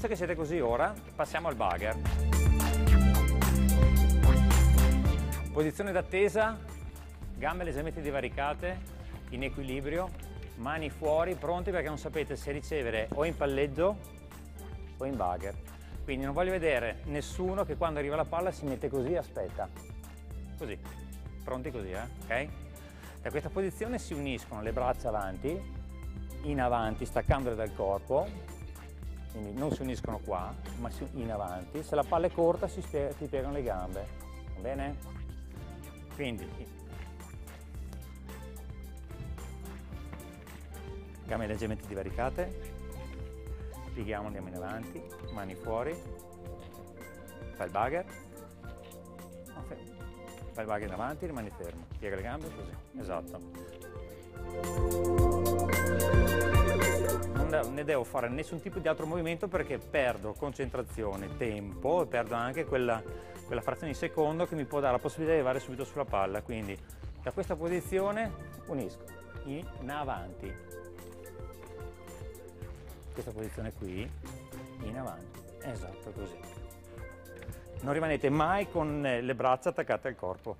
Visto che siete così ora, passiamo al bugger. Posizione d'attesa, gambe leggermente divaricate, in equilibrio, mani fuori, pronti perché non sapete se ricevere o in palleggio o in bugger. Quindi non voglio vedere nessuno che quando arriva la palla si mette così e aspetta. Così, pronti così, ok? Da questa posizione si uniscono le braccia avanti, in avanti, staccandole dal corpo, quindi non si uniscono qua, ma in avanti. Se la palla è corta si piegano le gambe, va bene? Quindi, gambe leggermente divaricate, pieghiamo, andiamo in avanti, mani fuori, fai il bugger, fai il bugger in avanti, rimani fermo, piega le gambe così, esatto. Non ne devo fare nessun tipo di altro movimento perché perdo concentrazione, tempo e perdo anche quella frazione di secondo che mi può dare la possibilità di arrivare subito sulla palla. Quindi da questa posizione unisco in avanti, questa posizione qui, in avanti, esatto, così. Non rimanete mai con le braccia attaccate al corpo.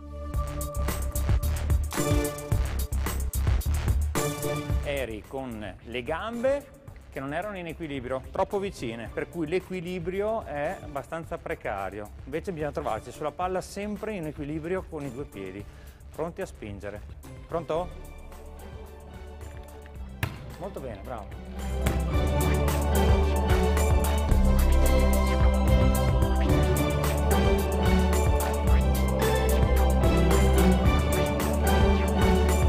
Eri con le gambe che non erano in equilibrio, troppo vicine, per cui l'equilibrio è abbastanza precario. Invece bisogna trovarsi sulla palla sempre in equilibrio con i due piedi, pronti a spingere. Pronto? Molto bene, bravo.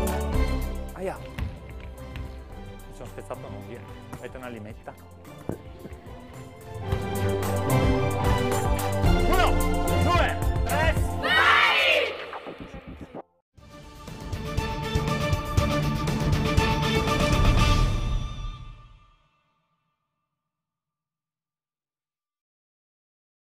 Aia! Mi sono spezzato l'unghia. Avete una limetta?